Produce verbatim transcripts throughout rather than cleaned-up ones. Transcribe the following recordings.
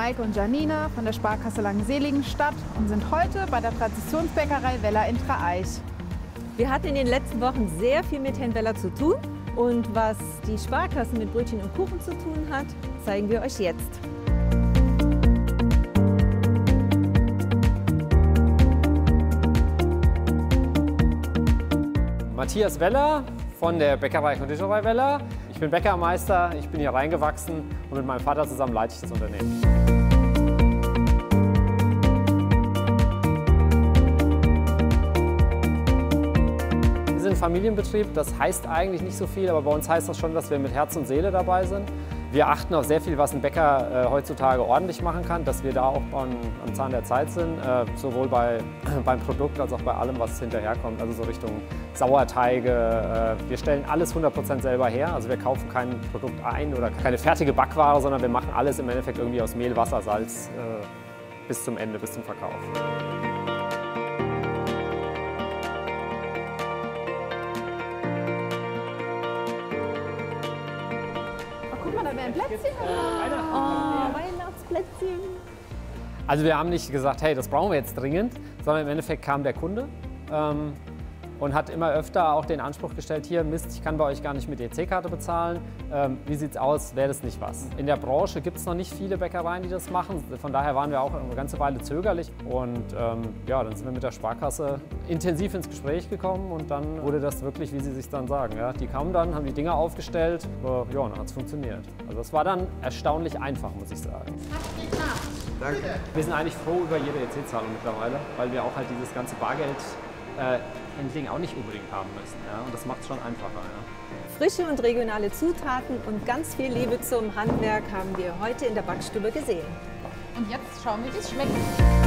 Maike und Janina von der Sparkasse Langen-Seligenstadt und sind heute bei der Traditionsbäckerei Weller in Traeich. Wir hatten in den letzten Wochen sehr viel mit Herrn Weller zu tun. Und was die Sparkasse mit Brötchen und Kuchen zu tun hat, zeigen wir euch jetzt. Matthias Weller von der Bäckerei Konditorei Weller. Ich bin Bäckermeister, ich bin hier reingewachsen und mit meinem Vater zusammen leite ich das Unternehmen. Wir sind ein Familienbetrieb, das heißt eigentlich nicht so viel, aber bei uns heißt das schon, dass wir mit Herz und Seele dabei sind. Wir achten auf sehr viel, was ein Bäcker äh, heutzutage ordentlich machen kann, dass wir da auch am, am Zahn der Zeit sind, äh, sowohl bei, beim Produkt als auch bei allem, was hinterherkommt, also so Richtung Sauerteige. Äh, wir stellen alles hundert Prozent selber her, also wir kaufen kein Produkt ein oder keine fertige Backware, sondern wir machen alles im Endeffekt irgendwie aus Mehl, Wasser, Salz äh, bis zum Ende, bis zum Verkauf. Guck mal, da wäre ein Plätzchen. Oh, Weihnachtsplätzchen. Also wir haben nicht gesagt, hey, das brauchen wir jetzt dringend, sondern im Endeffekt kam der Kunde ähm, und hat immer öfter auch den Anspruch gestellt, hier, Mist, ich kann bei euch gar nicht mit E C-Karte bezahlen. Ähm, wie sieht's aus, wäre das nicht was? In der Branche gibt es noch nicht viele Bäckereien, die das machen. Von daher waren wir auch eine ganze Weile zögerlich. Und ähm, ja, dann sind wir mit der Sparkasse intensiv ins Gespräch gekommen und dann wurde das wirklich, wie sie sich dann sagen. Ja, die kamen dann, haben die Dinger aufgestellt, äh, ja, und dann hat es funktioniert. Also das war dann erstaunlich einfach, muss ich sagen. Danke. Wir sind eigentlich froh über jede E C-Zahlung mittlerweile, weil wir auch halt dieses ganze Bargeld äh, Handling auch nicht unbedingt haben müssen. Ja? Und das macht es schon einfacher. Ja? Frische und regionale Zutaten und ganz viel Liebe zum Handwerk haben wir heute in der Backstube gesehen. Und jetzt schauen wir, wie es schmeckt.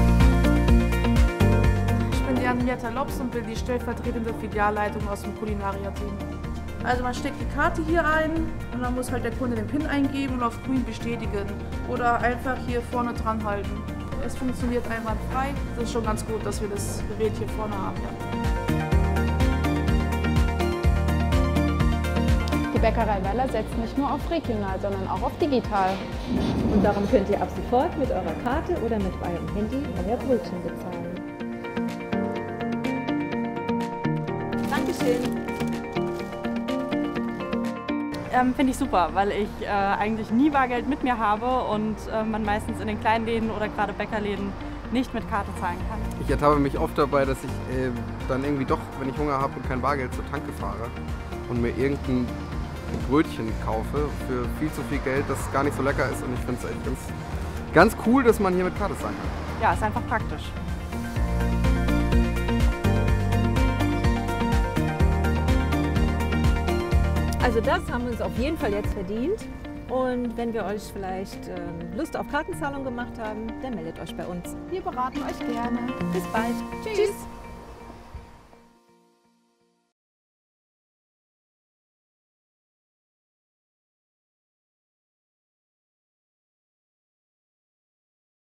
Ich bin die Henrietta Lops und bin die stellvertretende Filialleitung aus dem Kulinaria-Team. Also man steckt die Karte hier ein und dann muss halt der Kunde den PIN eingeben und auf grün bestätigen oder einfach hier vorne dran halten. Es funktioniert einwandfrei. Das ist schon ganz gut, dass wir das Gerät hier vorne haben. Ja. Die Bäckerei Weller setzt nicht nur auf regional, sondern auch auf digital. Und darum könnt ihr ab sofort mit eurer Karte oder mit eurem Handy euer Brötchen bezahlen. Dankeschön. Ähm, Finde ich super, weil ich äh, eigentlich nie Bargeld mit mir habe und äh, man meistens in den kleinen Läden oder gerade Bäckerläden nicht mit Karte zahlen kann. Ich ertappe mich oft dabei, dass ich äh, dann irgendwie doch, wenn ich Hunger habe und kein Bargeld, zur Tanke fahre und mir irgendein Brötchen kaufe für viel zu viel Geld, das gar nicht so lecker ist. Und ich finde es echt ganz, ganz cool, dass man hier mit Karte zahlen kann. Ja, ist einfach praktisch. Also das haben wir uns auf jeden Fall jetzt verdient. Und wenn wir euch vielleicht ähm, Lust auf Kartenzahlung gemacht haben, dann meldet euch bei uns. Wir beraten euch gerne. Bis bald. Tschüss. Tschüss.